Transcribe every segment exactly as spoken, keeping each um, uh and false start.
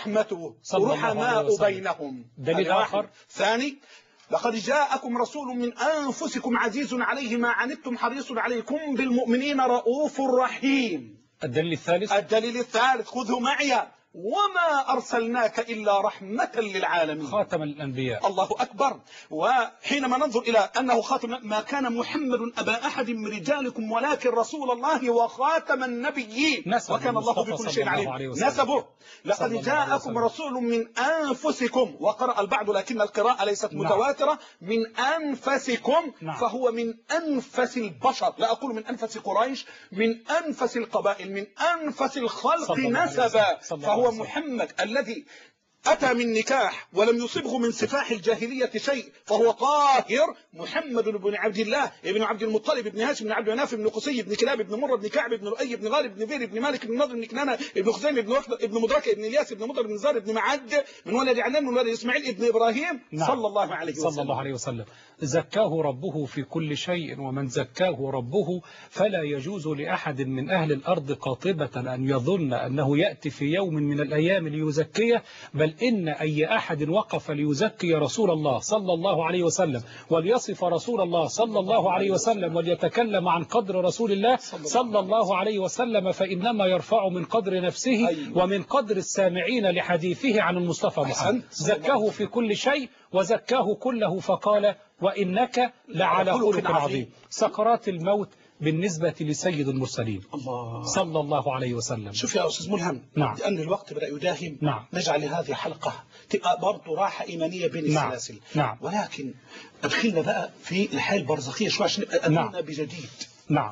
ورحمته ورحماء بينهم. دليل آخر. ثاني، لقد جاءكم رسول من أنفسكم عزيز عليه ما عنتم حريص عليكم بالمؤمنين رؤوف رحيم. الدليل الثالث. الدليل الثالث خذوا معي وما أرسلناك إلا رحمة للعالمين. خاتم الأنبياء. الله أكبر. وحينما ننظر إلى أنه خاتم، ما كان محمد أبا أحد من رجالكم ولكن رسول الله وخاتم النبيين وكان الله بكل شيء عليم. نسبه لقد جاءكم رسول من أنفسكم، وقرأ البعض لكن القراءة ليست نعم. متواترة، من أنفسكم نعم. فهو من أنفس البشر، لا أقول من أنفس قريش، من أنفس القبائل، من أنفس الخلق نسبا، فهو محمد الذي أتى من نكاح ولم يصبه من سفاح الجاهلية شيء، فهو طاهر، محمد بن عبد الله بن عبد المطلب بن هاشم بن عبد مناف بن قصي بن كلاب بن مرة بن كعب بن لؤي بن غالب بن فير بن مالك بن نضر بن كنانة بن خزيمة بن وقت بن مدركة بن الياس بن مضر بن زار بن معد من ولد عدنان من ولد إسماعيل بن إبراهيم نعم. صلى الله عليه وسلم. صلى الله عليه وسلم. زكاه ربه في كل شيء، ومن زكاه ربه فلا يجوز لأحد من أهل الأرض قاطبة أن يظن أنه يأتي في يوم من الأيام ليزكيه، بل إن أي أحد وقف ليزكي رسول الله صلى الله عليه وسلم وليصف رسول الله صلى الله عليه وسلم وليتكلم عن قدر رسول الله صلى الله عليه وسلم فإنما يرفع من قدر نفسه ومن قدر السامعين لحديثه عن المصطفى محمد. زكاه في كل شيء وزكاه كله، فقال وإنك لعلى خلق عظيم. سكرات الموت بالنسبة لسيد المرسلين الله صلى الله عليه وسلم. شوف يا أستاذ ملهم نعم. لأن الوقت بدأ يداهم نعم. نجعل هذه حلقة تبقى برضه راحة إيمانية بين نعم. السلاسل نعم. ولكن أدخلنا بقى في الحياة البرزخية شوية عشان نبقى أمنا نعم. بجديد. نعم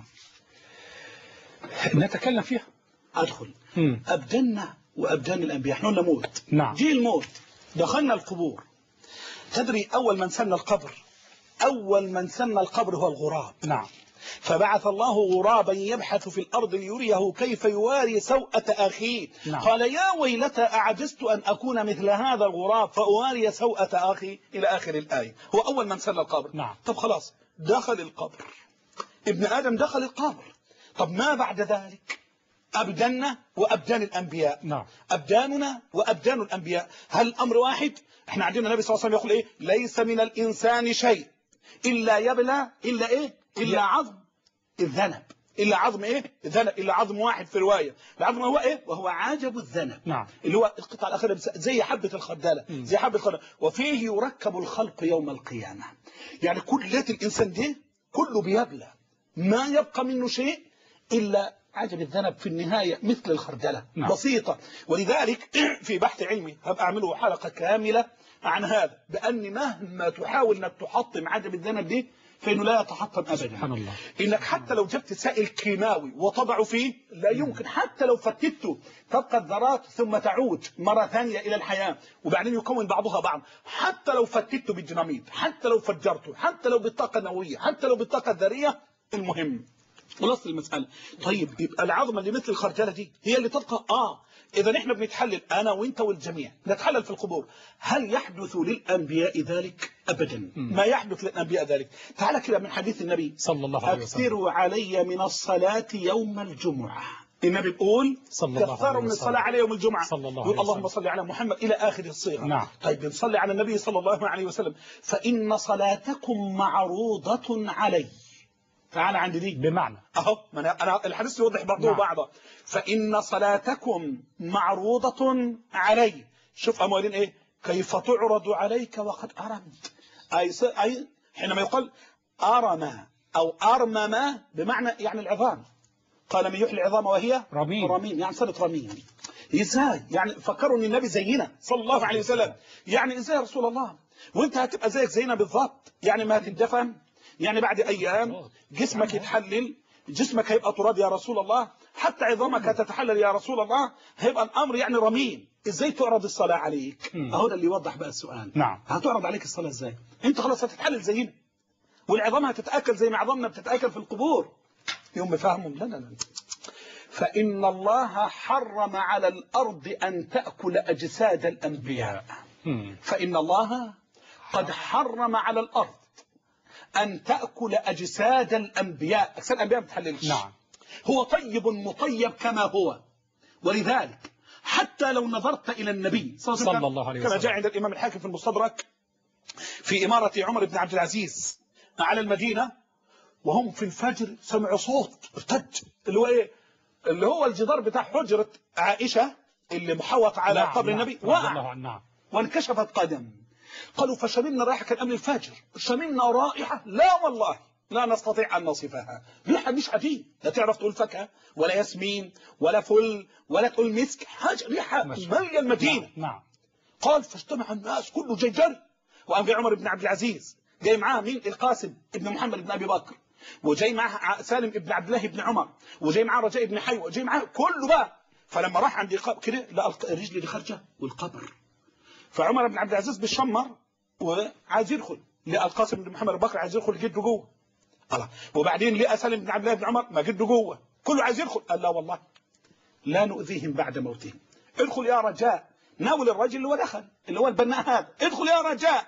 نتكلم فيها. أدخل مم. أبداننا وأبدان الأنبياء، احنا نموت نعم. جي الموت، دخلنا القبور. تدري أول من سن القبر أول من سن القبر هو الغراب. نعم. فبعث الله غرابا يبحث في الأرض ليريه كيف يواري سوءة أخيه. نعم. قال يا ويلتى أعجزت أن أكون مثل هذا الغراب فأواري سوءة أخي إلى آخر الآية. هو أول من سن القبر. نعم. طب خلاص دخل القبر، ابن آدم دخل القبر، طب ما بعد ذلك؟ أبداننا وأبدان الأنبياء. نعم. أبداننا وأبدان الأنبياء، هل الأمر واحد؟ احنا عندنا النبي صلى الله عليه وسلم يقول إيه؟ ليس من الإنسان شيء إلا يبلى إلا إيه؟ إلا عظم الذنب. إلا عظم إيه؟ الذنب، إلا عظم واحد في رواية. العظم هو إيه؟ وهو عجب الذنب. نعم. اللي هو القطعة الأخيرة زي حبة الخردلة، زي حبة الخردلة. وفيه يركب الخلق يوم القيامة. يعني كلية الإنسان دي كله بيبلى، ما يبقى منه شيء إلا عجب الذنب في النهاية مثل الخردلة. نعم. بسيطة. ولذلك في بحث علمي هبقى أعمله حلقة كاملة عن هذا، بأن مهما تحاول أنك تحطم عجب الذنب دي فإنه لا يتحطم أبدا. سبحان الله. إنك حتى لو جبت سائل كيماوي وتضعه فيه لا يمكن، حتى لو فتته تبقى الذرات ثم تعود مرة ثانية إلى الحياة وبعدين يكون بعضها بعض. حتى لو فتته بالديناميت، حتى لو فجرته، حتى لو بالطاقة النووية، حتى لو بالطاقة الذرية، المهم خلاص المسألة. طيب يبقى العظمة اللي مثل الخرجلة دي هي اللي تبقى آه إذا إحنا بنتحلل أنا وإنت والجميع نتحلل في القبور. هل يحدث للأنبياء ذلك؟ أبدا ما يحدث للأنبياء ذلك. تعال كده من حديث النبي صلى الله عليه وسلم: أكثروا علي من الصلاة يوم الجمعة. النبي بيقول كثروا من الصلاة عليه يوم الجمعة. صلى الله يقول اللهم صل على محمد إلى آخر الصيغة. نعم. طيب بنصلي على النبي صلى الله عليه وسلم: فإن صلاتكم معروضة علي. تعال عندي دي بمعنى اهو، ما انا انا الحديث يوضح بعضه نعم. بعضه. فإن صلاتكم معروضة علي. شوف اموالين ايه؟ كيف تعرض عليك وقد ارمت. اي اي حينما يقال ارم او ارمم بمعنى يعني العظام. قال من يحيي العظام وهي رميم. رميم يعني صارت رميم. ازاي؟ يعني فكروا ان النبي زينا صلى الله عليه وسلم. يعني ازاي يا رسول الله وانت هتبقى زيك زينا بالضبط؟ يعني ما هتدفن، يعني بعد أيام جسمك يتحلل، جسمك هيبقى تراب يا رسول الله، حتى عظامك هتتحلل يا رسول الله، هيبقى الأمر يعني رميم. إزاي تعرض الصلاة عليك؟ أهو ده اللي يوضح بقى السؤال. نعم. هتعرض عليك الصلاة إزاي؟ أنت خلاص هتتحلل زينا والعظام هتتأكل زي ما عظامنا بتتأكل في القبور. يوم بفهمهم لا لا لا. فإن الله حرم على الأرض أن تأكل أجساد الأنبياء. فإن الله قد حرم على الأرض أن تأكل أجساد الأنبياء. أجساد الأنبياء ما بتحللش. نعم. هو طيب مطيب كما هو، ولذلك حتى لو نظرت إلى النبي صلى الله عليه وسلم كما جاء عند الإمام الحاكم في المستدرك في إمارة عمر بن عبد العزيز على المدينة، وهم في الفجر سمعوا صوت ارتج، اللي هو إيه؟ اللي هو الجدار بتاع حجرة عائشة اللي محوط على نعم قبر نعم النبي وقع نعم. وانكشفت قدم. قالوا فشملنا رائحة كان قبل الفجر، شملنا رائحة لا والله لا نستطيع أن نصفها، ريحة مش عادية، لا تعرف تقول فاكهة ولا ياسمين ولا فل ولا تقول مسك، حاجة ريحة مالية المدينة. نعم. نعم. قال فاجتمع الناس كله جاي جري، وقام جاي عمر بن عبد العزيز، جاي معاه مين؟ القاسم ابن محمد بن أبي بكر، وجاي معاه سالم ابن عبد الله بن عمر، وجاي معاه رجاء بن حيوة، جاي معاه كله بقى. فلما راح عند كده لقى الرجل دي خارجه والقبر، فعمر بن عبد العزيز بالشمر وعايز يدخل، لقى القاسم بن محمد بن بكر عايز يدخل جده جوه، الله. وبعدين لقى سالم بن عبد الله بن عمر ما جده جوه، كله عايز يدخل. قال لا والله لا نؤذيهم بعد موتهم، ادخل يا رجاء. ناول الرجل اللي هو دخل، اللي هو البناء هذا، ادخل يا رجاء.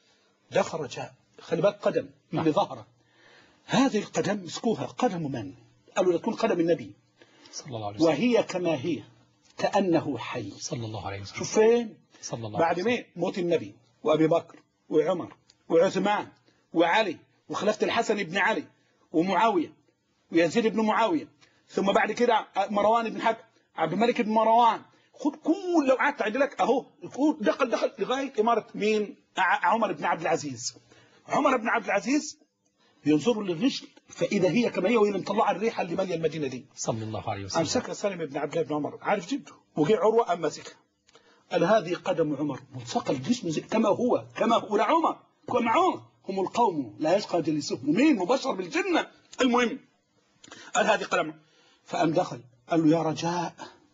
دخل رجاء، خلي بالك قدم اللي ظهره، هذه القدم مسكوها قدم من؟ قالوا تكون قدم النبي صلى الله عليه وسلم، وهي كما هي كأنه حي صلى الله عليه وسلم. شوف فين؟ صلى الله بعد ما موت النبي وأبي بكر وعمر وعثمان وعلي وخلافة الحسن بن علي ومعاوية ويزيد بن معاوية، ثم بعد كده مروان بن حكم، عبد الملك بن مروان، خد كل لو قعدت تعد لك اهو دخل دخل لغايه اماره مين؟ عمر بن عبد العزيز. عمر بن عبد العزيز ينظروا للرجل فاذا هي كما هي، وهي مطلعه الريحه اللي ماليه المدينه دي. صلى الله عليه وسلم. امسكها سالم بن عبد الله بن عمر، عارف جده، وجي عروه ام ماسكها، قال هذه قدم عمر، ملصق الجسم كما هو كما هو لعمر كما عمر، هم القوم لا يشقى جليسهم، مين مبشر بالجنه. المهم قال هذه قدم، فقام دخل قال له يا رجاء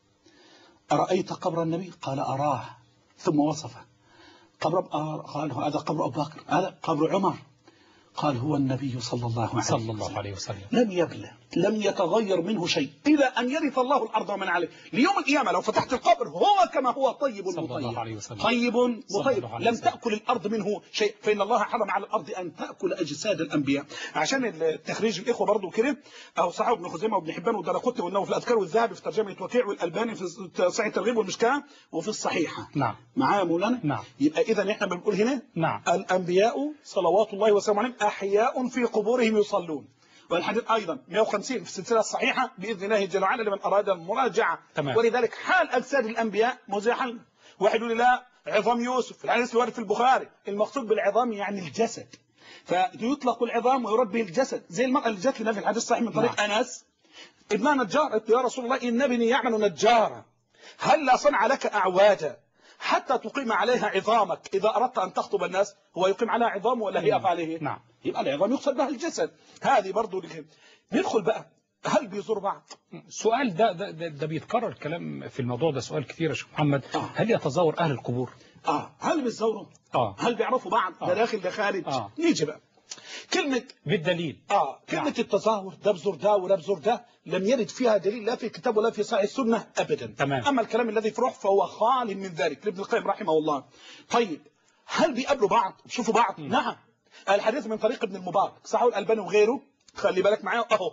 أرأيت قبر النبي؟ قال أراه، ثم وصفه قبر، قال هذا قبر أبو بكر، هذا قبر عمر، قال هو النبي صلى الله عليه وسلم, صلى الله عليه وسلم. لم يبلى لم يتغير منه شيء إلى أن يرث الله الأرض ومن عليه. ليوم القيامة لو فتحت القبر هو كما هو طيب مطيب، طيب مطيب، لم تأكل الأرض منه شيء، فإن الله حرم على الأرض أن تأكل أجساد الأنبياء. عشان التخريج الإخوة برضو كده، أو صحيح ابن خزيمة وابن حبان والدرقطني والنووي في الأذكار والذهبي في ترجمة وكيع والألباني في صحيح الترغيب والمشكاة وفي الصحيحة. نعم. معايا مولانا؟ نعم. يبقى إذا إحنا بنقول هنا نعم. الأنبياء صلوات الله وسلامه عليهم أحياء في قبورهم يصلون. والحديث أيضا مئة وخمسين في السلسلة الصحيحة بإذن الله جل وعلا لمن أراد المراجعة. تمام. ولذلك حال أجساد الأنبياء مزاحا. واحد يقول لا عظام يوسف، الحديث الوارد في البخاري، المقصود بالعظام يعني الجسد، فيطلق العظام ويرد به الجسد، زي المرأة اللي جات لنا في الحديث الصحيح من طريق نعم. أنس ابنها نجار، يا رسول الله إن ابني يعمل نجارا، هل لا صنع لك أعواجا حتى تقيم عليها عظامك إذا أردت أن تخطب الناس؟ هو يقيم عليها عظام ولا هي يقف عليه؟ نعم. يبقى العظام يقصد بها الجسد. هذه برضو لكي. ندخل بقى، هل بيزور بعض؟ السؤال ده ده, ده, ده بيتكرر الكلام في الموضوع ده، سؤال كثير يا شيخ محمد. آه. هل يتزور أهل القبور؟ آه. هل بيزوروا؟ آه. هل بيعرفوا بعض؟ آه. ده داخل ده خارج؟ آه. نيجي بقى كلمة بالدليل. آه كلمة نعم. التظاهر ده بزور ده وده بزور ده لم يرد فيها دليل لا في الكتاب ولا في صحيح السنة أبدا. تمام. أما الكلام الذي في روح فهو خال من ذلك لابن القيم رحمه الله. طيب هل بيقابلوا بعض بيشوفوا بعض؟ م. نعم. الحديث من طريق ابن المبارك صحيح الألباني وغيره، خلي بالك معايا أهو،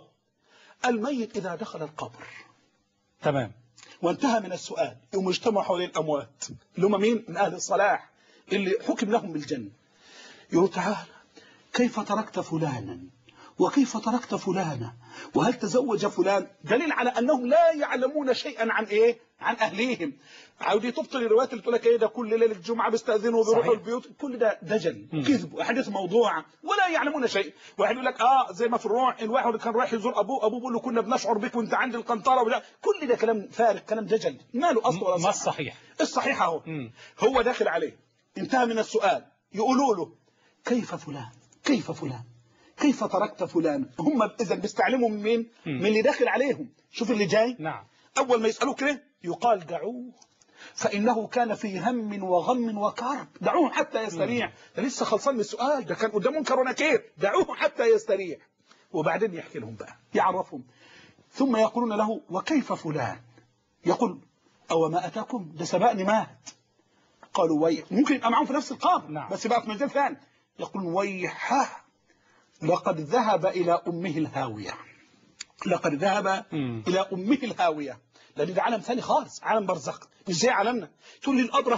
الميت إذا دخل القبر تمام وانتهى من السؤال يوم اجتمعوا حول الأموات اللي هم مين؟ من أهل الصلاح اللي حكم لهم بالجنة، يقول تعالى كيف تركت فلانا وكيف تركت فلانا وهل تزوج فلان؟ دليل على أنهم لا يعلمون شيئا عن إيه؟ عن أهليهم. عاودي تبطل الروايات اللي تقول لك إيه ده كل ليلة الجمعة بيستأذنوا وبيروحوا البيوت، كل ده دجل كذب وأحاديث موضوعة ولا يعلمون شيء. واحد يقول لك آه زي ما في الروح الواحد اللي كان رايح يزور أبوه، أبوه بيقول له كنا بنشعر بك وأنت عند القنطرة ولا، كل ده كلام فارغ، كلام دجل ما له أصل ولا صحة. ما الصحيح؟ الصحيح أهو هو داخل عليه انتهى من السؤال، يقولوا له كيف فلان كيف فلان كيف تركت فلان؟ هم إذا بيستعلموا من مين؟ من اللي داخل عليهم. شوف اللي جاي. نعم. أول ما يسألوه كده يقال دعوه فإنه كان في هم وغم وكرب، دعوه حتى يستريح. ده لسه خلصان من السؤال، ده كان قدامه منكر ونكير، دعوه حتى يستريح. وبعدين يحكي لهم بقى يعرفهم، ثم يقولون له وكيف فلان؟ يقول أو ما أتاكم ده سبقني مات. قالوا ويح، ممكن يبقى معهم في نفس القبر. نعم. بس بقى في مجال ثاني. يقول ويحه لقد ذهب إلى أمه الهاوية، لقد ذهب م. إلى أمه الهاوية، لأن ده عالم ثاني خالص، عالم برزخ. مش زي علمنا. تقول لي الأبرص